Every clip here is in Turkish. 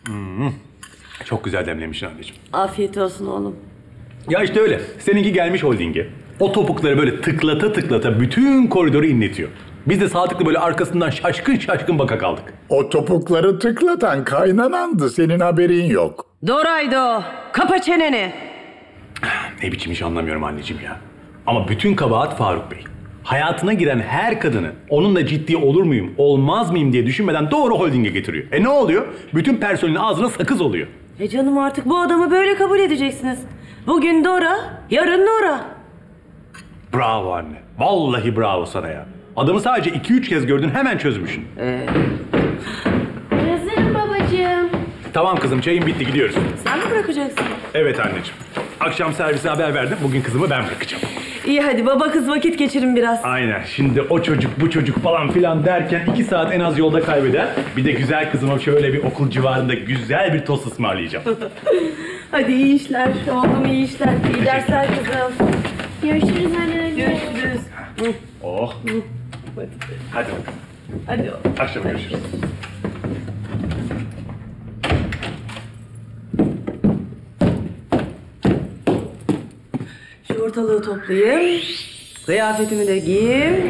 Çok güzel demlemişsin anneciğim. Afiyet olsun oğlum. Ya işte öyle. Seninki gelmiş holdinge. O topukları böyle tıklata tıklata bütün koridoru inletiyor. Biz de Sadık'la böyle arkasından şaşkın şaşkın baka kaldık. O topukları tıklatan kaynanandı, senin haberin yok. Doraydı o. Kapa çeneni. Ne biçim iş anlamıyorum anneciğim ya. Ama bütün kabahat Faruk Bey. Hayatına giren her kadını onunla ciddi olur muyum, olmaz mıyım diye düşünmeden doğru holdinge getiriyor. Ne oluyor? Bütün personelin ağzına sakız oluyor. Canım artık bu adamı böyle kabul edeceksiniz. Bugün Dora, yarın Nora. Bravo anne. Vallahi bravo sana ya. Adamı sadece 2-3 kez gördün, hemen çözmüşsün. Hazırım babacığım. Tamam kızım, çayın bitti, gidiyoruz. Sen mi bırakacaksın? Evet anneciğim. Akşam servise haber verdim. Bugün kızımı ben bırakacağım. İyi hadi baba kız vakit geçirin biraz. Aynen. Şimdi o çocuk bu çocuk falan filan derken 2 saat en az yolda kaybeder. Bir de güzel kızıma şöyle bir okul civarında güzel bir tost ısmarlayacağım. Hadi iyi işler. Oğlum iyi işler. İyi dersler kızım. Görüşürüz anne. Görüşürüz. Oh. Hadi bakalım. Hadi oğlum. Akşam görüşürüz. Şu ortalığı toplayayım. Kıyafetimi de giyeyim.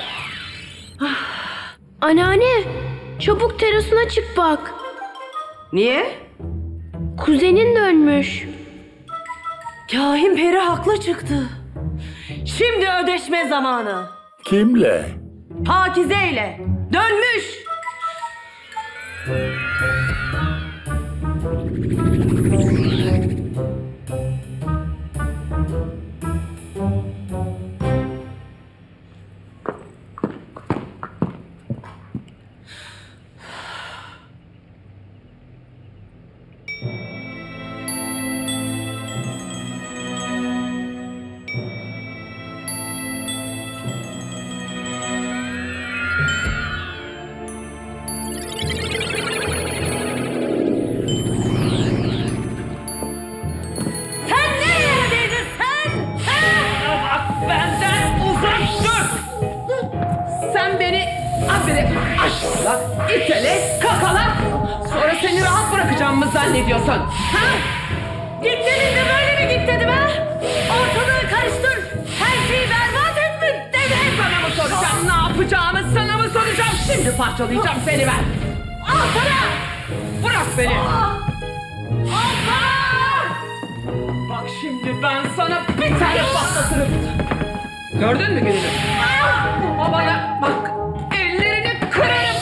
Anneanne, çabuk terasına çık bak. Niye? Kuzenin dönmüş. Kahin peri haklı çıktı. Şimdi ödeşme zamanı. Kimle? Pakize'yle. Dönmüş. İtele, kakala. Sonra seni rahat bırakacağım mı zannediyorsun? Ha? Git dedin de böyle mi git dedim ha? Ortalığı karıştır. Her şeyi berbat et mi dedim. Sana mı soracağım ne yapacağımı, sana mı soracağım? Şimdi parçalayacağım seni ben. Al sana. Bırak beni. Al sana. Bak şimdi ben sana bir tane patlatırım. Gördün mü gününü? Bu babana bak. Ellerini kırarım.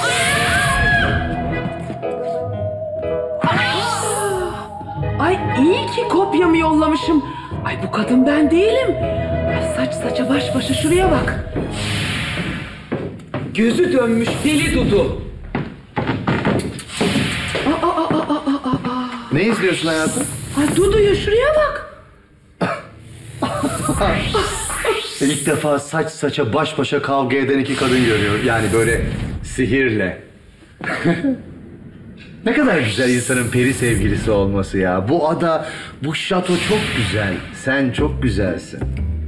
Ay iyi ki kopyamı yollamışım. Ay bu kadın ben değilim. Ay saç saça baş başa şuraya bak. Gözü dönmüş deli Dudu. Ne izliyorsun hayatım? Ay Dudu'ya şuraya bak. İlk defa saç saça baş başa kavga eden iki kadın görüyorum. Yani böyle sihirle. Ne kadar güzel insanın peri sevgilisi olması ya. Bu ada, bu şato çok güzel. Sen çok güzelsin.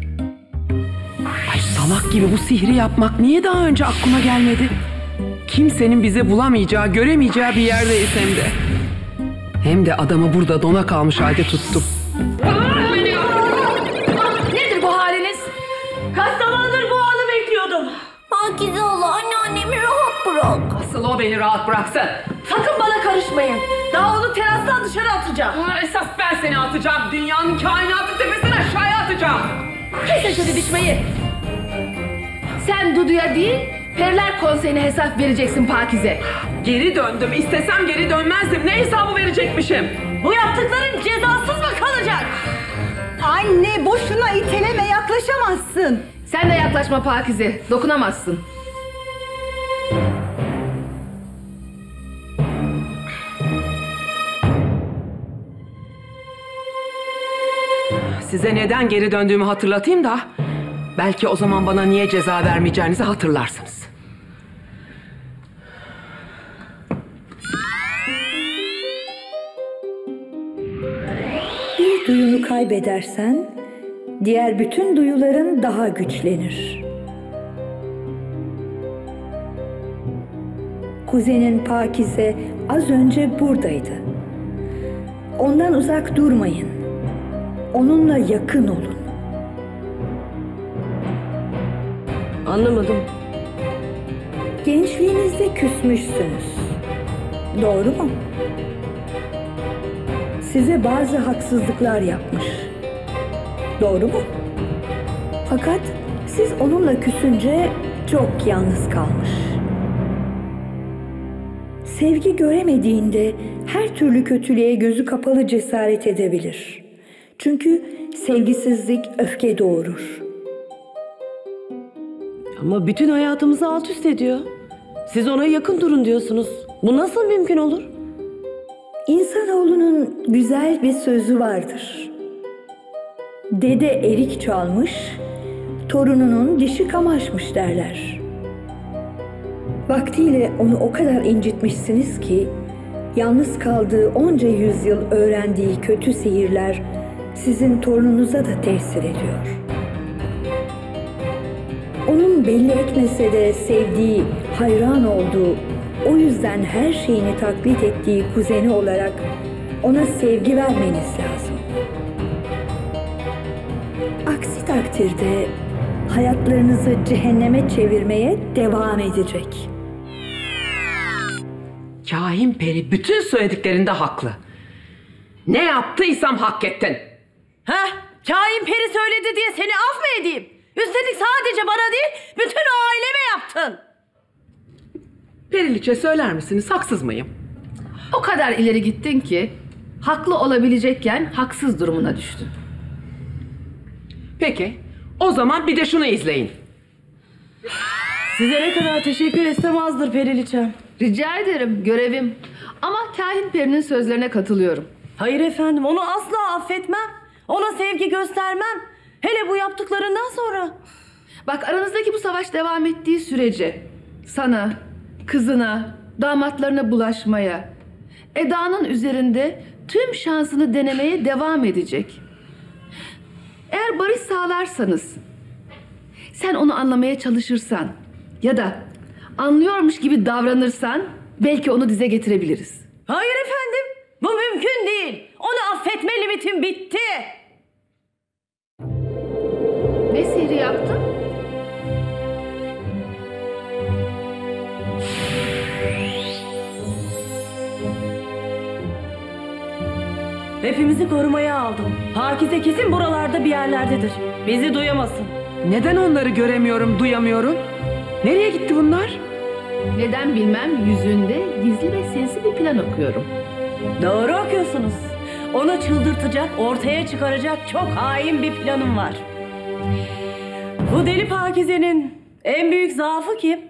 Ay salak gibi bu sihri yapmak niye daha önce aklıma gelmedi? Kimsenin bizi bulamayacağı, göremeyeceği bir yerdeyiz hem de. Hem de adamı burada dona kalmış halde tuttum. Nedir bu haliniz? Kaç zamandır bu anı bekliyordum. Pakize hala anneannemi rahat bırak. Asıl o beni rahat bıraksın. Sakın bana karışmayın. Daha onu terastan dışarı atacağım. Esas ben seni atacağım. Dünyanın kainatı tepesine aşağıya atacağım. Kesin şu didişmeyi. Sen Dudu'ya değil, Periler Konseyi'ne hesap vereceksin Pakize. Geri döndüm. İstesem geri dönmezdim. Ne hesabı verecekmişim? Bu yaptıkların cezasız mı kalacak? Anne boşuna iteleme, yaklaşamazsın. Sen de yaklaşma Pakize, dokunamazsın. Size neden geri döndüğümü hatırlatayım da belki o zaman bana niye ceza vermeyeceğinizi hatırlarsınız. Bir duyunu kaybedersen diğer bütün duyuların daha güçlenir. Kuzenin Pakize az önce buradaydı. Ondan uzak durmayın. Onunla yakın olun. Anlamadım. Gençliğinizde küsmüşsünüz. Doğru mu? Size bazı haksızlıklar yapmış. Doğru mu? Fakat siz onunla küsünce çok yalnız kalmış. Sevgi göremediğinde her türlü kötülüğe gözü kapalı cesaret edebilir. Çünkü sevgisizlik öfke doğurur. Ama bütün hayatımızı alt üst ediyor. Siz ona yakın durun diyorsunuz. Bu nasıl mümkün olur? İnsanoğlunun güzel bir sözü vardır. Dede erik çalmış, torununun dişi kamaşmış derler. Vaktiyle onu o kadar incitmişsiniz ki, yalnız kaldığı onca yüzyıl öğrendiği kötü sihirler sizin torununuza da tesir ediyor. Onun belli etmese de sevdiği, hayran olduğu, o yüzden her şeyini taklit ettiği kuzeni olarak ona sevgi vermeniz lazım. Aksi takdirde hayatlarınızı cehenneme çevirmeye devam edecek. Kahin peri bütün söylediklerinde haklı. Ne yaptıysam hak ettin. Heh, kain peri söyledi diye seni af mı edeyim? Üstelik sadece bana değil, bütün aileme yaptın. Periliçe söyler misiniz, haksız mıyım? O kadar ileri gittin ki haklı olabilecekken haksız durumuna düştün. Peki, o zaman bir de şunu izleyin. Size ne kadar teşekkür etsem azdır Periliçem. Rica ederim, görevim. Ama kahin perinin sözlerine katılıyorum. Hayır efendim, onu asla affetmem. Ona sevgi göstermem. Hele bu yaptıklarından sonra. Bak, aranızdaki bu savaş devam ettiği sürece sana, kızına, damatlarına bulaşmaya, Eda'nın üzerinde tüm şansını denemeye devam edecek. Eğer barış sağlarsanız, sen onu anlamaya çalışırsan ya da anlıyormuş gibi davranırsan belki onu dize getirebiliriz. Hayır efendim, bu mümkün değil. Onu affetme limitim bitti. Ne sihri yaptın? Hepimizi korumaya aldım. Pakize kesin buralarda bir yerlerdedir. Bizi duyamasın. Neden onları göremiyorum, duyamıyorum? Nereye gitti bunlar? Neden bilmem, yüzünde gizli ve sinsi bir plan okuyorum. Doğru okuyorsunuz. Onu çıldırtacak, ortaya çıkaracak çok hain bir planım var. Bu deli Pakize'nin en büyük zaafı kim?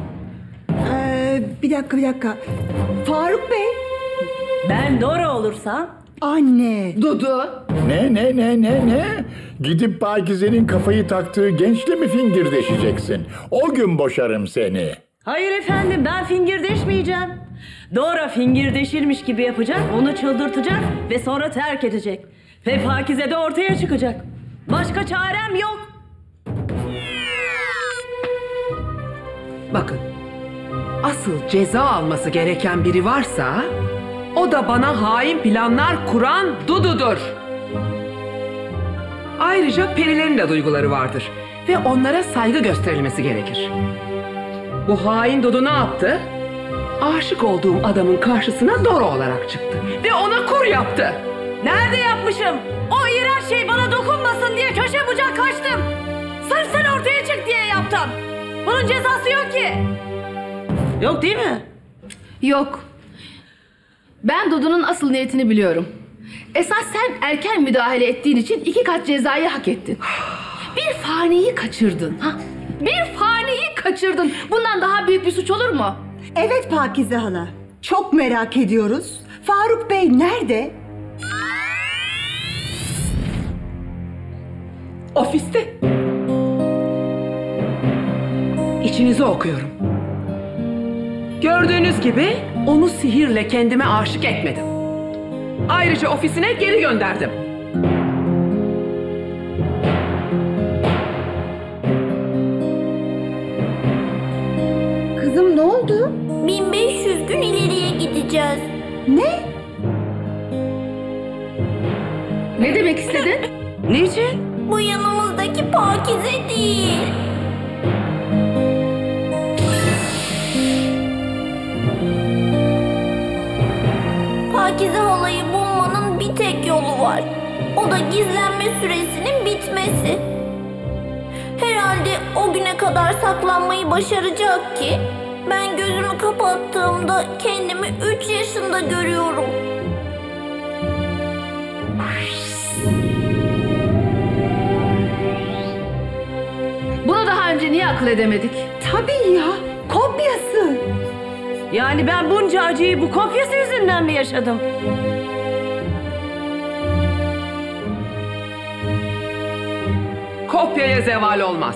Bir dakika. Faruk Bey. Ben Dora olursam? Anne. Dudu. Ne? Gidip Pakize'nin kafayı taktığı gençle mi fingirdeşeceksin? O gün boşarım seni. Hayır efendim, ben fingirdeşmeyeceğim. Dora fingirdeşirmiş gibi yapacak, onu çıldırtacak ve sonra terk edecek. Ve Pakize de ortaya çıkacak. Başka çarem yok. Bakın, asıl ceza alması gereken biri varsa, o da bana hain planlar kuran Dudu'dur. Ayrıca perilerin de duyguları vardır ve onlara saygı gösterilmesi gerekir. Bu hain Dudu ne yaptı? Aşık olduğum adamın karşısına Dora olarak çıktı ve ona kur yaptı. Nerede yapmışım? O iğrenç şey bana dokunmasın diye köşe bucak kaçtım. Sırf sen ortaya çık diye yaptım. Bunun cezası yok ki. Yok değil mi? Yok. Ben Dudu'nun asıl niyetini biliyorum. Esas sen erken müdahale ettiğin için 2 kat cezayı hak ettin. Bir faniyi kaçırdın. Bir faniyi kaçırdın. Bundan daha büyük bir suç olur mu? Evet Pakize hala. Çok merak ediyoruz. Faruk Bey nerede? Ofiste. İçinizi okuyorum. Gördüğünüz gibi onu sihirle kendime aşık etmedim. Ayrıca ofisine geri gönderdim. Kızım ne oldu? 1500 gün ileriye gideceğiz. Ne? Ne demek istedin? Niçin? Bu yanımızdaki Pakize değil. Pakize halayı bulmanın bir tek yolu var. O da gizlenme süresinin bitmesi. Herhalde o güne kadar saklanmayı başaracak ki ben gözümü kapattığımda kendimi 3 yaşında görüyorum. Bunu daha önce niye akıl edemedik? Tabii ya, kopyası. Yani ben bunca acıyı bu kopyası yüzünden mi yaşadım? Kopyaya zeval olmaz.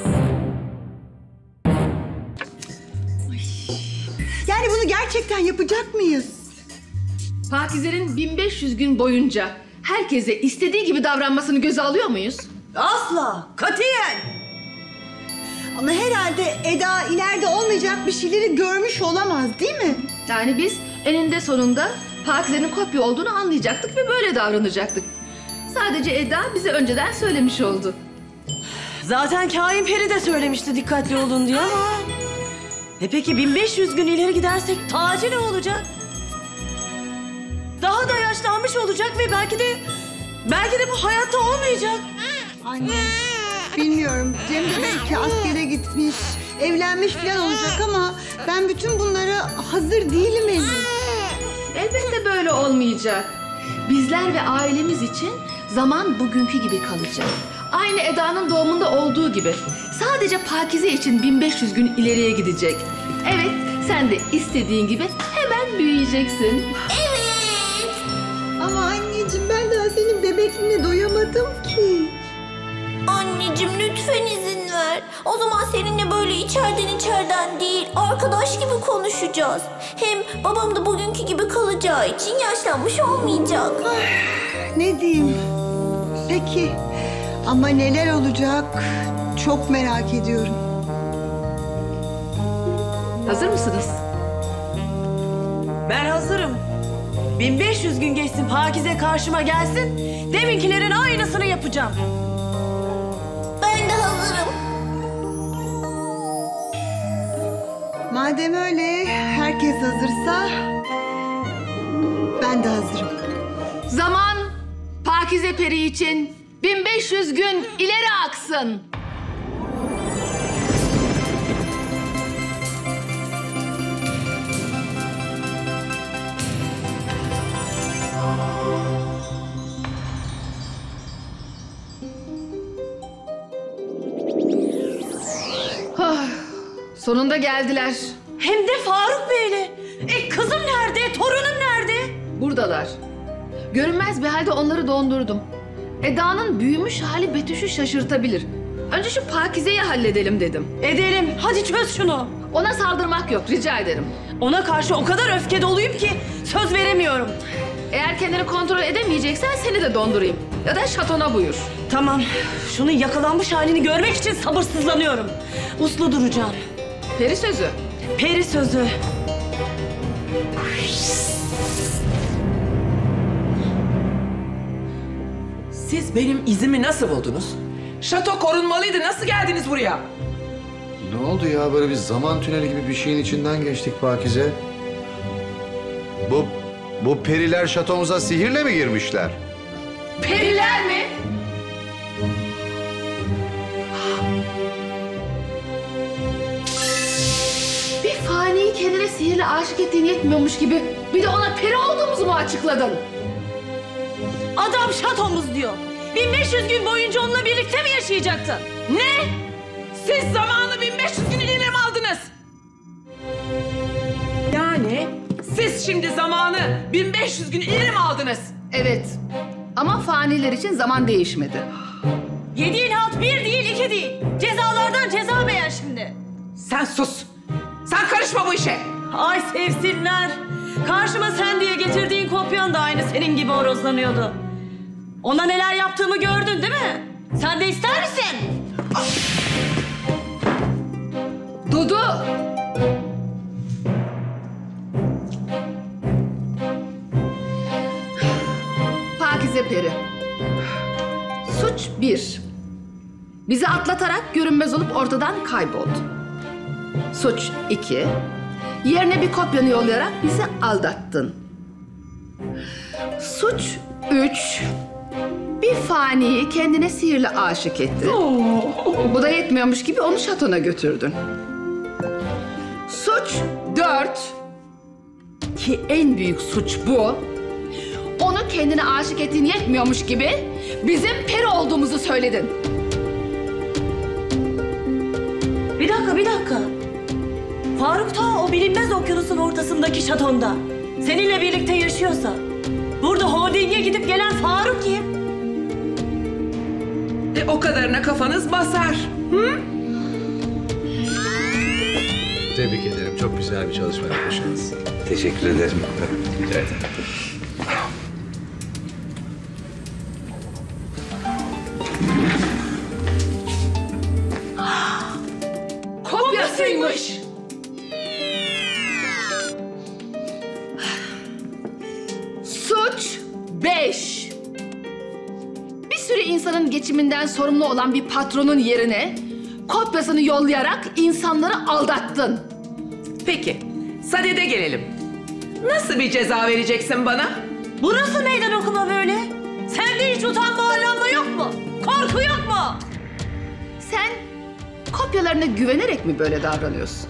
Yani bunu gerçekten yapacak mıyız? Pakize'nin 1500 gün boyunca herkese istediği gibi davranmasını göze alıyor muyuz? Asla, katiyen. Ama herhalde Eda ileride olmayacak bir şeyleri görmüş olamaz, değil mi? Yani biz eninde sonunda Pakize'nin kopya olduğunu anlayacaktık ve böyle davranacaktık. Sadece Eda bize önceden söylemiş oldu. Zaten Kain Peri de söylemişti dikkatli olun diye ama... peki 1500 gün ileri gidersek Taci ne olacak? Daha da yaşlanmış olacak ve belki de bu hayatta olmayacak. Anne, bilmiyorum. Cem de belki askere gitmiş, evlenmiş falan olacak ama ben bütün bunlara hazır değilim Elif. Elbette böyle olmayacak. Bizler ve ailemiz için zaman bugünkü gibi kalacak. Aynı Eda'nın doğumunda olduğu gibi. Sadece Pakize için 1500 gün ileriye gidecek. Evet, sen de istediğin gibi hemen büyüyeceksin. Evet. Ama anneciğim ben daha senin bebekliğine doyamadım ki. Anneciğim lütfen izin ver. O zaman seninle böyle içeriden değil, arkadaş gibi konuşacağız. Hem babam da bugünkü gibi kalacağı için yaşlanmış olmayacak. Ne diyeyim? Peki ama neler olacak çok merak ediyorum. Hazır mısınız? Ben hazırım. 1500 gün geçsin, Pakize karşıma gelsin. Deminkilerin aynısını yapacağım. Ben de hazırım. Madem öyle herkes hazırsa ben de hazırım. Zaman Pakize Peri için 1500 gün ileri aksın. Sonunda geldiler. Hem de Faruk Bey'le. Kızım nerede? Torunum nerede? Buradalar. Görünmez bir halde onları dondurdum. Eda'nın büyümüş hali Betüş'ü şaşırtabilir. Önce şu Pakize'yi halledelim dedim. Edelim. Hadi çöz şunu. Ona saldırmak yok, rica ederim. Ona karşı o kadar öfke doluyum ki söz veremiyorum. Eğer kendini kontrol edemeyeceksen seni de dondurayım. Ya da şatona buyur. Tamam. Şunun yakalanmış halini görmek için sabırsızlanıyorum. Uslu duracağım. Peri sözü. Peri sözü. Siz benim izimi nasıl buldunuz? Şato korunmalıydı. Nasıl geldiniz buraya? Ne oldu ya? Böyle bir zaman tüneli gibi bir şeyin içinden geçtik Pakize. Bu periler şatomuza sihirle mi girmişler? Periler mi? Bir faniyi kendine sihirle aşık ettiğin yetmiyormuş gibi bir de ona peri olduğumuzu mu açıkladın? Adam şatomuz diyor. 1500 gün boyunca onunla birlikte mi yaşayacaktın? Ne? Siz zamanı 1500 gün ileri mi aldınız? Yani siz şimdi zamanı 1500 gün ileri mi aldınız? Evet. Ama faniler için zaman değişmedi. 7 halt 1 değil 2 değil. Cezalardan ceza beğen şimdi. Sen sus. Sen karışma bu işe. Ay sevsinler. Karşıma sen diye getirdiğin kopyan da aynı senin gibi horozlanıyordu. Ona neler yaptığımı gördün değil mi? Sen de ister misin? Dudu! Pakize Peri. Suç 1. Bizi atlatarak görünmez olup ortadan kayboldu. Suç 2. Yerine bir kopyanı yollayarak bizi aldattın. Suç 3. Bir faniyi kendine sihirle aşık ettin. Bu da yetmiyormuş gibi onu şatona götürdün. Suç 4. Ki en büyük suç bu. Onu kendine aşık ettiğin yetmiyormuş gibi bizim peri olduğumuzu söyledin. Bir dakika. Faruk ta o bilinmez okyanusun ortasındaki şatonda seninle birlikte yaşıyorsa burada holdinge gidip gelen Faruk kim? O kadarına kafanız basar. Hı? Tebrik ederim. Çok güzel bir çalışma yapmışsınız. Teşekkür ederim. Rica ederim. Kopyasıymış. Suç 5. Bir sürü insanın geçiminden sorumlu olan bir patronun yerine kopyasını yollayarak insanları aldattın. Peki, sadede gelelim. Nasıl bir ceza vereceksin bana? Bu nasıl meydan okuma böyle? Sende hiç utanma arlanma yok mu? Korku yok mu? Sen kopyalarına güvenerek mi böyle davranıyorsun?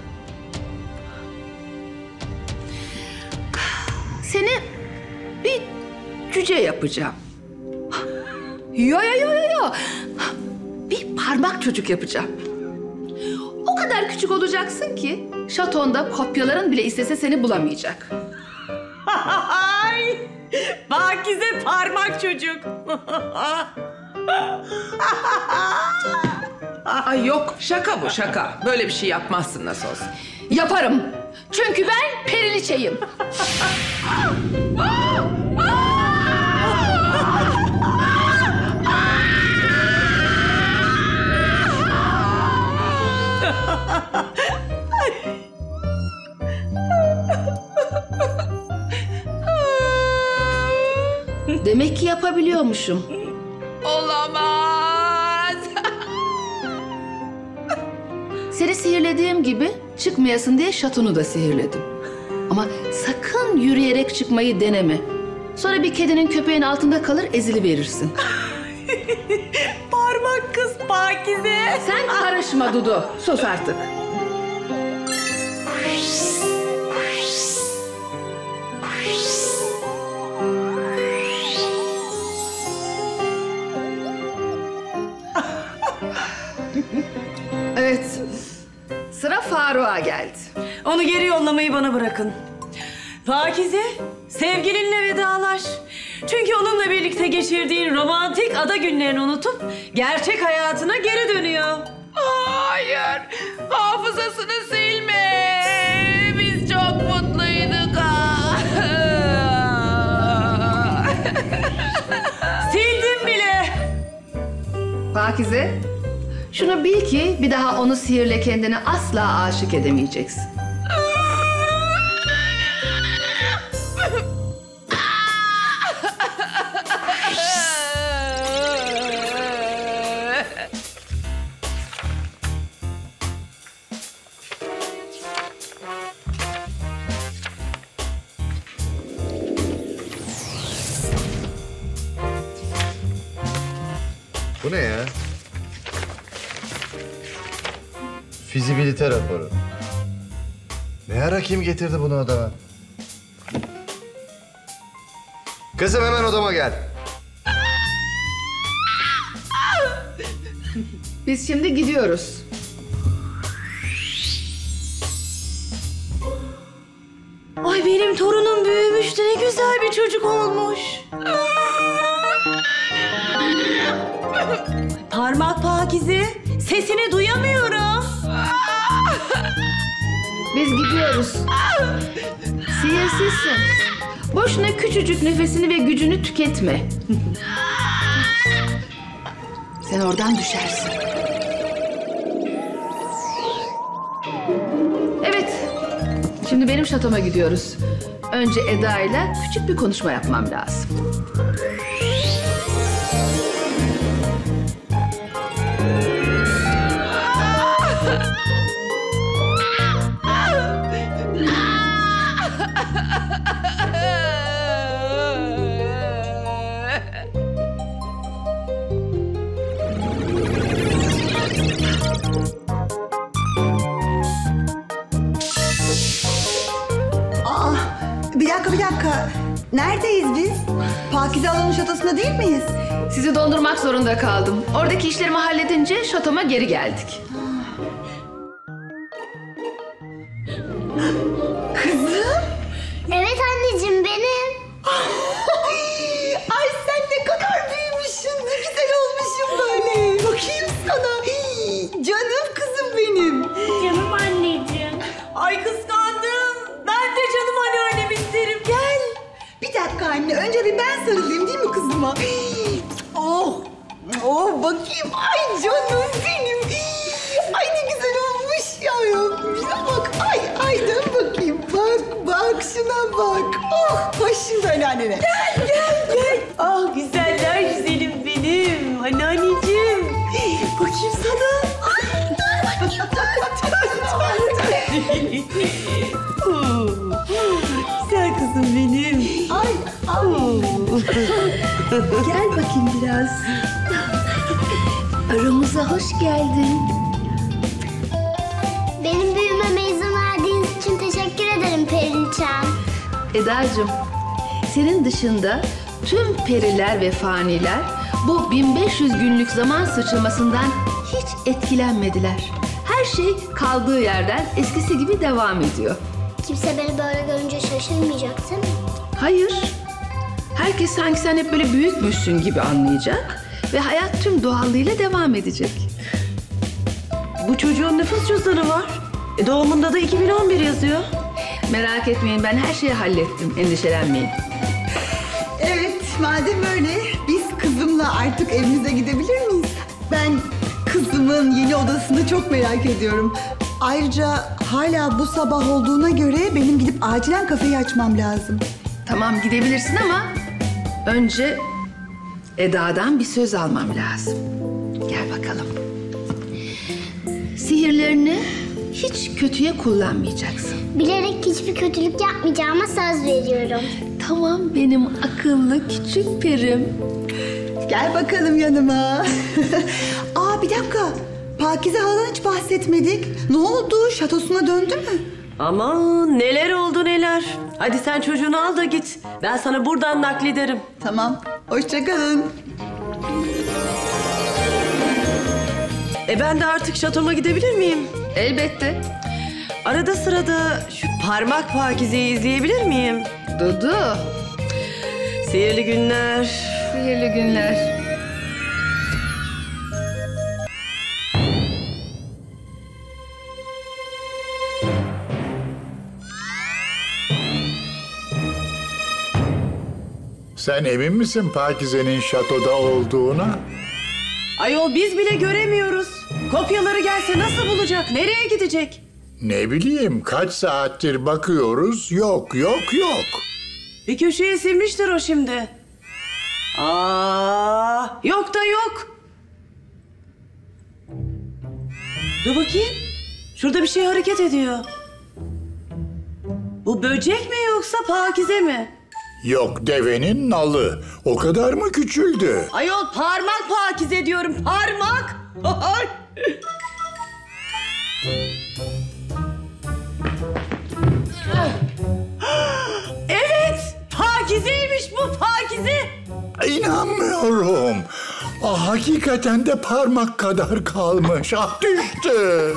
Seni bir cüce yapacağım. Yo. Bir parmak çocuk yapacağım. O kadar küçük olacaksın ki şatonda kopyaların bile istese seni bulamayacak. Ay! Pakize parmak çocuk. Ay yok, şaka bu şaka. Böyle bir şey yapmazsın nasıl olsa. Yaparım. Çünkü ben periliçeyim. Demek ki yapabiliyormuşum. Olamaz. Seni sihirlediğim gibi çıkmayasın diye şatonu da sihirledim. Ama sakın yürüyerek çıkmayı deneme. Sonra bir kedinin köpeğin altında kalır eziliverirsin. Parmak kız Pakize. Sen karışma Dudu. Sus artık. Evet. Sıra Faruk'a geldi. Onu geri yollamayı bana bırakın. Pakize, sevgilinle vedalaş. Çünkü onunla birlikte geçirdiğin romantik ada günlerini unutup gerçek hayatına geri dönüyor. Hayır, hafızasını silme. Biz çok mutluyduk. Sildim bile. Pakize, şunu bil ki bir daha onu sihirle kendine asla aşık edemeyeceksin. Bu ne ya? Fizibilite raporu. Ne ara kim getirdi bunu odama? Kızım hemen odama gel. Biz şimdi gidiyoruz. Ay benim torunum büyümüş de ne güzel bir çocuk olmuş. Parmak Pakize, sesini duyamıyorum. Biz gidiyoruz. Sihirsizsin. Boşuna küçücük nefesini ve gücünü tüketme. Sen oradan düşersin. Evet. Şimdi benim şatoma gidiyoruz. Önce Eda ile küçük bir konuşma yapmam lazım. Neredeyiz biz? Pakize Hala'nın şatosunda değil miyiz? Sizi dondurmak zorunda kaldım. Oradaki işlerimi halledince şatoma geri geldik. Kızım? Evet anneciğim benim. Ay sen ne kadar büyümüşsün, ne güzel olmuşsun böyle. Bakayım sana. Canım kızım benim. Canım anneciğim. Ay kıskandım. Ben de canım anneannemi isterim. Gel. Bir dakika anne, önce bir ben sarılayım değil mi kızıma? Oh, oh bakayım. Ay canım benim. Ay ne güzel olmuş ya. Şuna bak. Ay dön bakayım. Bak şuna bak. Oh, başım böyle annene. Gel. Ah güzeller güzelim benim. Anneanneciğim. Bakayım sana. Güzel kızım benim. Ay. Gel bakayım biraz. Aramıza hoş geldin. Benim büyümeme izin verdiğiniz için teşekkür ederim Perinçem. Eda'cığım, senin dışında tüm periler ve faniler bu 1500 günlük zaman sıçramasından hiç etkilenmediler. Her şey kaldığı yerden eskisi gibi devam ediyor. Kimse beni böyle görünce şaşırmayacak değil mi? Hayır. Herkes sanki sen hep böyle büyükmüşsün gibi anlayacak ve hayat tüm doğallığıyla devam edecek. Bu çocuğun nüfus cüzdanı var. Doğumunda da 2011 yazıyor. Merak etmeyin, ben her şeyi hallettim. Endişelenmeyin. Evet, madem öyle biz kızımla artık evimize gidebilir miyiz? Ben kızımın yeni odasını çok merak ediyorum. Ayrıca hala bu sabah olduğuna göre benim gidip acilen kafeyi açmam lazım. Tamam, gidebilirsin ama önce Eda'dan bir söz almam lazım. Gel bakalım. Sihirlerini hiç kötüye kullanmayacaksın. Bilerek hiçbir kötülük yapmayacağıma söz veriyorum. Tamam benim akıllı küçük perim. Gel bakalım yanıma. Aa bir dakika. Pakize Hala'dan hiç bahsetmedik. Ne oldu? Şatosuna döndü mü? Aman neler oldu neler. Hadi sen çocuğunu al da git. Ben sana buradan naklederim. Tamam. Hoşça kalın. Ben de artık şatoma gidebilir miyim? Elbette. Arada sırada şu parmak Pakize'yi izleyebilir miyim? Dudu. Sihirli günler. Sihirli günler. Sen emin misin Pakize'nin şatoda olduğuna? Ayol biz bile göremiyoruz. Kopyaları gelse nasıl bulacak? Nereye gidecek? Ne bileyim, kaç saattir bakıyoruz, yok. Bir köşeye silmiştir o şimdi. Yok da yok. Dur bakayım. Şurada bir şey hareket ediyor. Bu böcek mi yoksa Pakize mi? Yok, devenin nalı. O kadar mı küçüldü? Ayol parmak Pakize diyorum. Parmak. Ay. Evet. Pakizeymiş bu Pakize. İnanmıyorum. Hakikaten de parmak kadar kalmış. Düştü.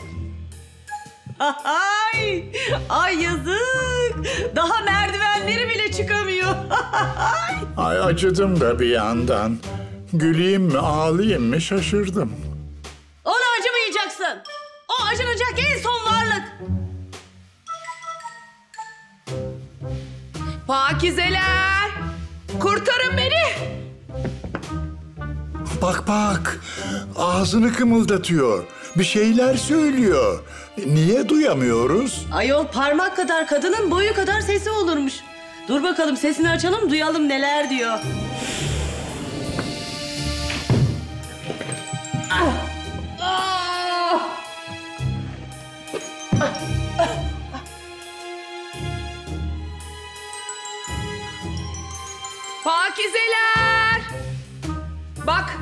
Ay yazık. Daha merdivenleri bile çıkamıyor. Ay acıdım da bir yandan. Güleyim mi ağlayayım mı şaşırdım. Ona acımayacaksın. O acınacak en son varlık. Pakizeler! Kurtarın beni! Bak, ağzını kımıldatıyor. Bir şeyler söylüyor. Niye duyamıyoruz? Ayol parmak kadar kadının boyu kadar sesi olurmuş. Dur bakalım sesini açalım duyalım neler diyor. Pakizeler! Bak,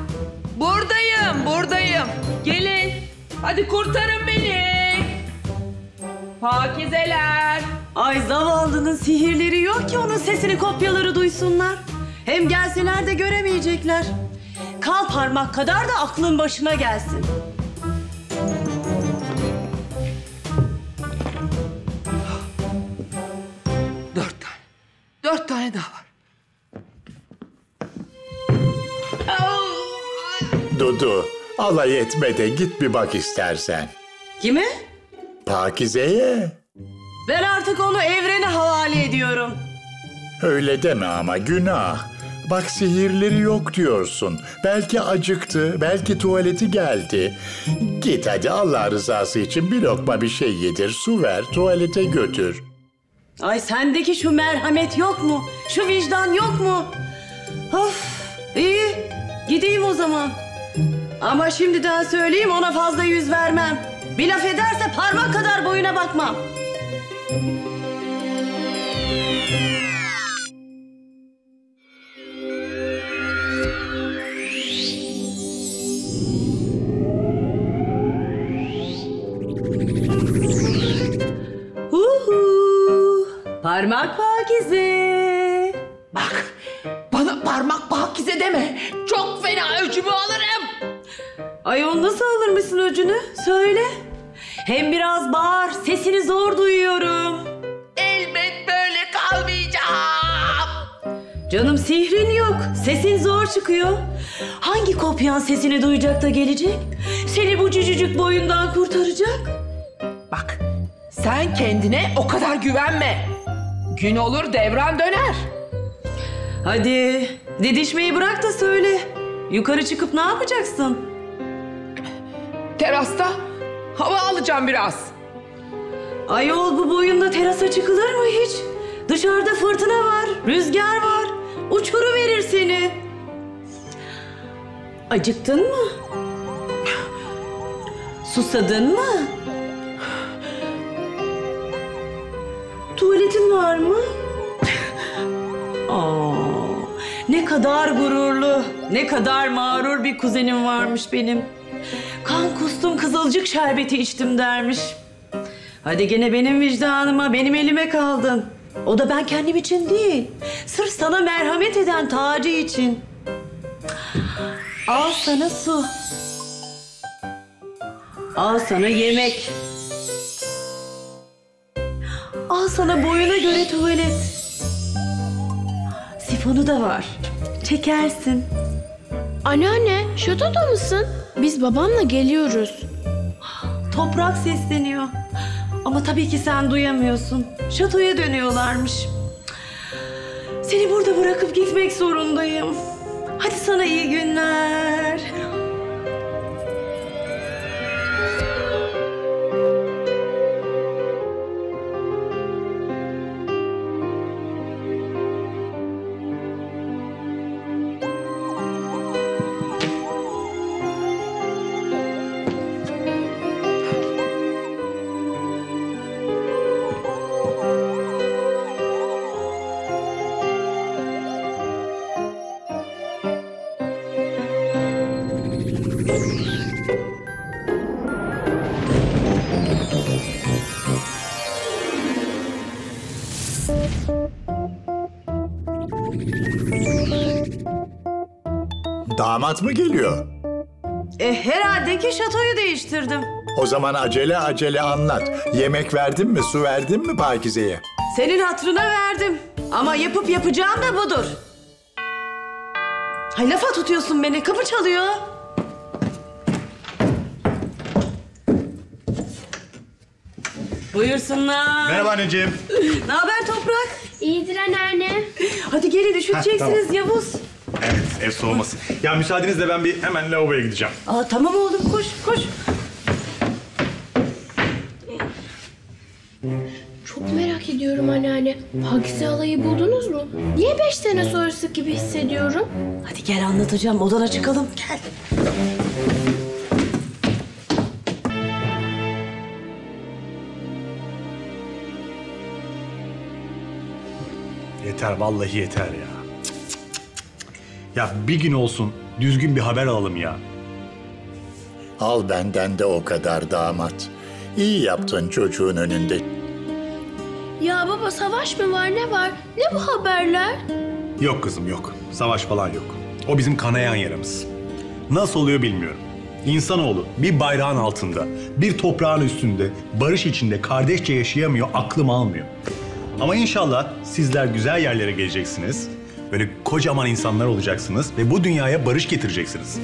buradayım. Gelin. Hadi kurtarın beni. Pakizeler. Ay zavallının sihirleri yok ki onun sesini kopyaları duysunlar. Hem gelseler de göremeyecekler. Kal parmak kadar da aklın başına gelsin. Dört tane daha var. Dudu, alay etme de git bir bak istersen. Kime? Pakize'ye. Ben artık onu evrene havale ediyorum. Öyle deme ama günah. Bak sihirleri yok diyorsun. Belki acıktı, belki tuvaleti geldi. Git hadi Allah rızası için bir lokma bir şey yedir, su ver, tuvalete götür. Ay sendeki şu merhamet yok mu? Şu vicdan yok mu? Of, iyi. Gideyim o zaman. Ama şimdiden söyleyeyim ona fazla yüz vermem. Bir laf ederse parmak kadar boyuna bakmam. Parmak Pakize. Bak, bana parmak Pakize deme. Çok fena öcümü alırım. Ayol nasıl alırmışsın öcünü? Söyle. Hem biraz bağır. Sesini zor duyuyorum. Elbet böyle kalmayacağım. Canım sihrin yok. Sesin zor çıkıyor. Hangi kopyan sesini duyacak da gelecek? Seni bu cücücük boyundan kurtaracak. Bak, sen kendine o kadar güvenme. Gün olur devran döner. Hadi didişmeyi bırak da söyle. Yukarı çıkıp ne yapacaksın? Terasta hava alacağım biraz. Ayol bu boyunda terasa çıkılır mı hiç? Dışarıda fırtına var, rüzgar var. Uçuruverir seni. Acıktın mı? Susadın mı? Tuvaletin var mı? Aa, ne kadar gururlu, ne kadar mağrur bir kuzenim varmış benim. Kan kustum, kızılcık şerbeti içtim dermiş. Hadi gene benim vicdanıma, benim elime kaldın. O da ben kendim için değil, sırf sana merhamet eden Taci için. Al sana su. Al sana yemek. Al sana boyuna göre tuvalet. Sifonu da var. Çekersin. Anneanne, şatoda mısın? Biz babamla geliyoruz. Toprak sesleniyor. Ama tabii ki sen duyamıyorsun. Şatoya dönüyorlarmış. Seni burada bırakıp gitmek zorundayım. Hadi sana iyi günler. Damat mı geliyor? Herhalde ki şatoyu değiştirdim. O zaman acele acele anlat. Yemek verdin mi, su verdin mi Pakize'ye? Senin hatırına verdim. Ama yapıp yapacağım da budur. Hay lafa tutuyorsun beni. Kapı çalıyor. Buyursunlar. Merhaba anneciğim. Ne haber Toprak? İyidir anneanne. Hadi gelin üşüteceksiniz tamam. Yavuz. Evet, ev soğumasın. Ya müsaadenizle ben bir hemen lavaboya gideceğim. Aa, tamam oğlum koş koş. Çok merak ediyorum anneanne. Pakize halayı buldunuz mu? Niye 5 sene sonrası gibi hissediyorum? Hadi gel anlatacağım. Odana çıkalım. Gel. Yeter, vallahi yeter ya. Ya bir gün olsun düzgün bir haber alalım ya. Al benden de o kadar damat. İyi yaptın çocuğun önünde. Ya baba savaş mı var ne var? Ne bu haberler? Yok kızım yok. Savaş falan yok. O bizim kanayan yaramız. Nasıl oluyor bilmiyorum. İnsanoğlu bir bayrağın altında, bir toprağın üstünde, barış içinde kardeşçe yaşayamıyor, aklım almıyor. Ama inşallah sizler güzel yerlere geleceksiniz. Böyle kocaman insanlar olacaksınız ve bu dünyaya barış getireceksiniz.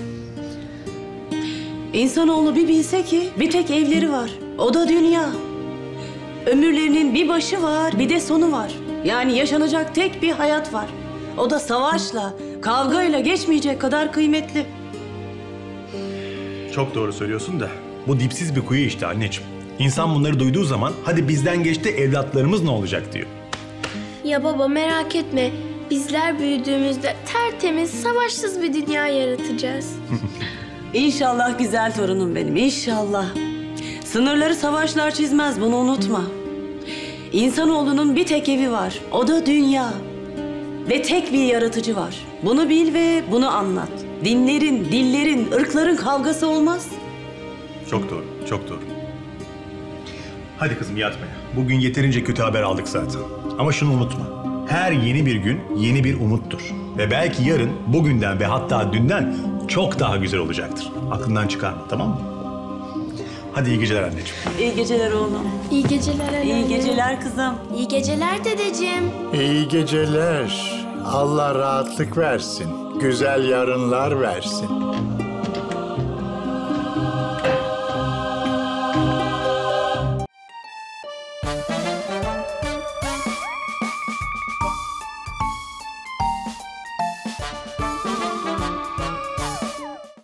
İnsanoğlu bir bilse ki bir tek evleri var. O da dünya. Ömürlerinin bir başı var, bir de sonu var. Yani yaşanacak tek bir hayat var. O da savaşla, kavgayla geçmeyecek kadar kıymetli. Çok doğru söylüyorsun da bu dipsiz bir kuyu işte anneciğim. İnsan bunları duyduğu zaman hadi bizden geçti evlatlarımız ne olacak diyor. Ya baba merak etme. Bizler büyüdüğümüzde tertemiz, savaşsız bir dünya yaratacağız. İnşallah güzel torunum benim, inşallah. Sınırları savaşlar çizmez, bunu unutma. İnsanoğlunun bir tek evi var, o da dünya. Ve tek bir yaratıcı var. Bunu bil ve bunu anlat. Dinlerin, dillerin, ırkların kavgası olmaz. Çok doğru, çok doğru. Hadi kızım yatmaya. Bugün yeterince kötü haber aldık zaten. Ama şunu unutma. Her yeni bir gün yeni bir umuttur. Ve belki yarın bugünden ve hatta dünden çok daha güzel olacaktır. Aklından çıkarma, tamam mı? Hadi iyi geceler anneciğim. İyi geceler oğlum. İyi geceler anne. İyi geceler kızım. İyi geceler dedeciğim. İyi geceler. Allah rahatlık versin. Güzel yarınlar versin.